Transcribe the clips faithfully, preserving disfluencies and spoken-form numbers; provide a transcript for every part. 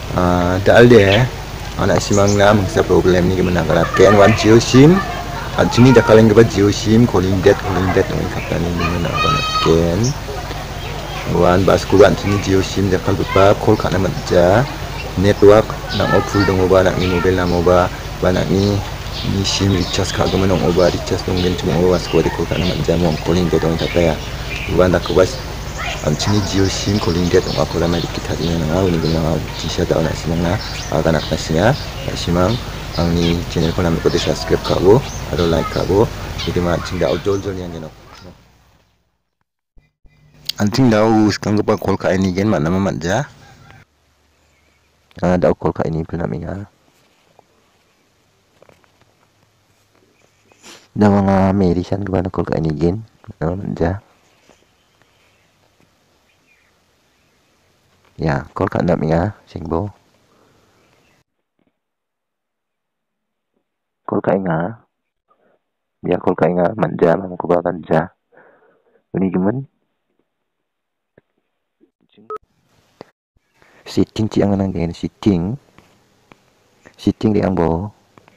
uh, dal de anak simang na mangsa problem ni gimana kalau ken wan Jio sim sini dah kalian kebat Jio sim calling dead calling dead dengan kata ni gimana kalau ken wan bas kuran sini Jio sim dah kalau bepa call kana matja network nak full dong oba nak ni mobile nak oba banak ni ni sim recharge kagak menong oba recharge dong gen cuma oba sekali call kana matja mong calling dead dengan kata ya wan dah kebas sini Jio sim calling dead dengan aku ramai kita ini nanga ini gimana jisa tahu nak simang na akan nak nasinya simang angni channel ko namin ko subscribe kabo aro like kabo iti ma cinda ojol jol yang geno anting daw uskang pa call ka ini gen mana manja ah daw call ka ini pun namin daw mga medicine ko na call ka ini gen mana manja ya call ka namin ah singbo call ka inga ya call ka inga manja mang ko ba manja ini gimana setting ci ang nang gen setting setting di ang bo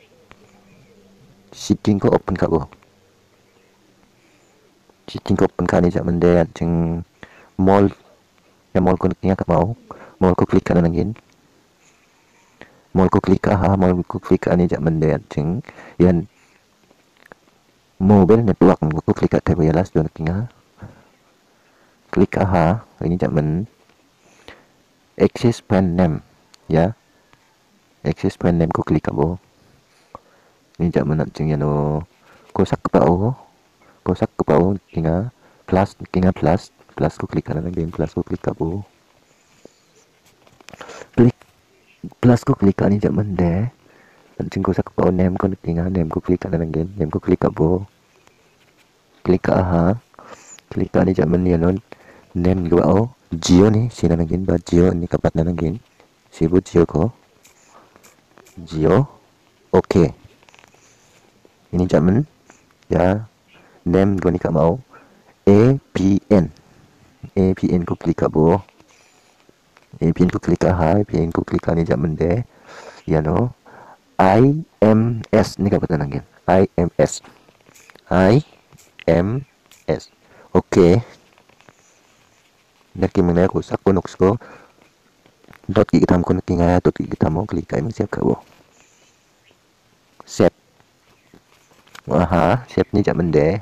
setting ko open ka bo setting ko open ka ni ja mende jeng mall ya mall ko nya ka mau mall ko klik ka nang gen mall ko klik ka ha mall ko klik ka ni ja mende jeng yan mobile network ko klik ka tayo yalas don kinga klik ka ha ini ja men access pen name ya access pen name ko klik ka bo ini ja men jeng yano ko sak ka o ko sak ka o kinga plus kinga plus plus ko klik ka nang gen plus ko klik ka bo klik plus ko klik ka ni ja men de jeng ko sak ka o name ko kinga name ko klik ka nang gen name ko klik ka bo klik ka ha klik ka ni ja men yanon name ko o Jio ni sina nagin ba Jio ni kapat na nagin sibut Jio ko Jio okay ini jaman ya name ko ni ka mau A P N A P N ko klik ka bo A P N ko klik ka ha A P N ko klik ka ni jaman de ya no I M S ni kapat na nagin I M S I M S okay nak kimana ko sak ko noks ko dot kita ko nakinga dot kita mo klik kay siap ka bo set aha set ni jaman de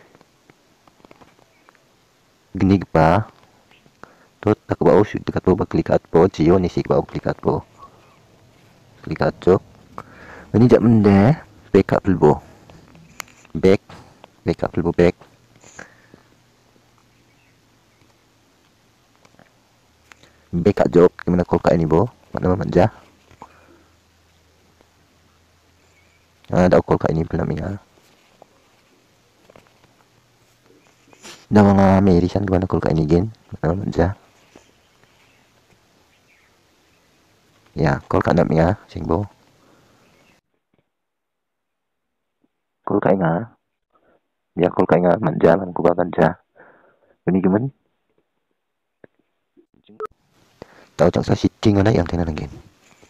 gnig pa tot tak ba usik dekat po ba klik at po Jio ni sik ba klik at po klik at jok ini jaman de backup bo back backup bo back backup job gimana call ka ini bo mana manja ada call ka ini pun namanya dah mga medicine gimana call ka ini gen mana manja ya call ka namanya singbo call ka inga ya call ka inga manja man ko ba manja ini gimana tahu tak sa setting na yang tingnan ngin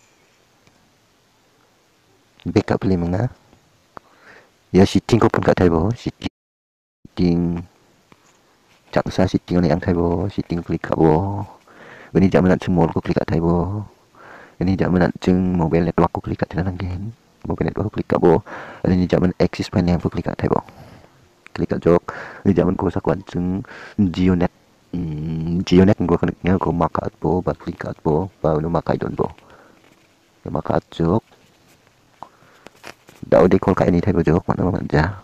backup li mga ya setting ko pun kat tayo setting tak sa setting na yang tayo setting klik ka bo ini jam nak semua ko klik kat tayo ini jam nak jeng mobile network ko klik kat tingnan ngin mobile network ko klik ka bo ini jam access pen yang ko klik kat tayo klik kat jok ini jam ko sa kwan jeng Jio net Jio net gua kena ko makat po ba klik at po ba no makai don po ya makat jok daw di call ka ini tayo jok mana manja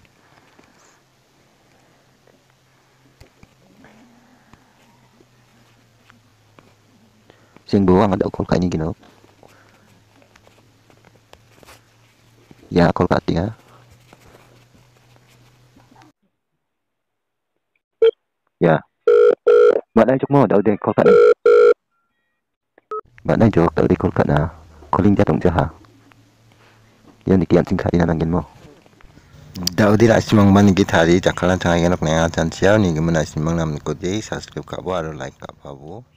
sing buang ada call ka ini gino ya call ka tinga ya bạn ấy chúc mừng đầu tiên call cận bạn ấy chúc đầu tiên call cận à calling gia tổng chưa hả yan ni kian singkai na nangin mo daw di la simang man gitari jakalan tangai ganok na atan siyaw ni gimana simang nam ko di subscribe ka bo aro like ka pa bo